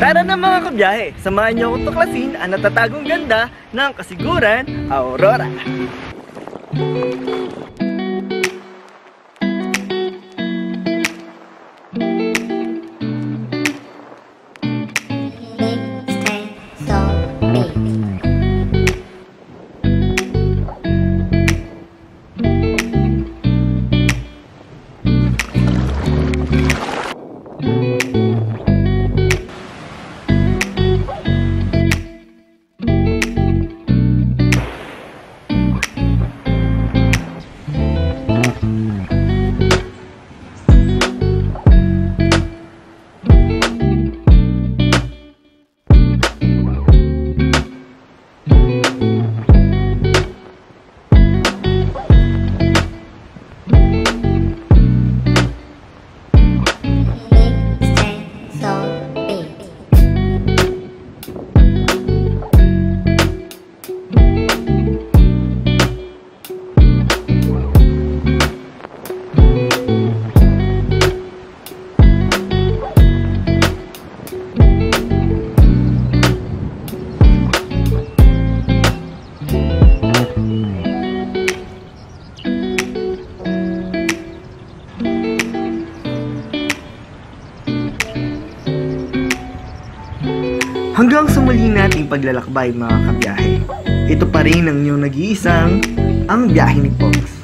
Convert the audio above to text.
Tara na mga kabiyahe, samahan niyo akong tuklasin ang natatagong ganda ng Kasiguran, Aurora. Hanggang sa muli nating paglalakbay mga kabiyahe, ito pa rin ang inyong nag-iisang Ang Biyahe ni Pogs.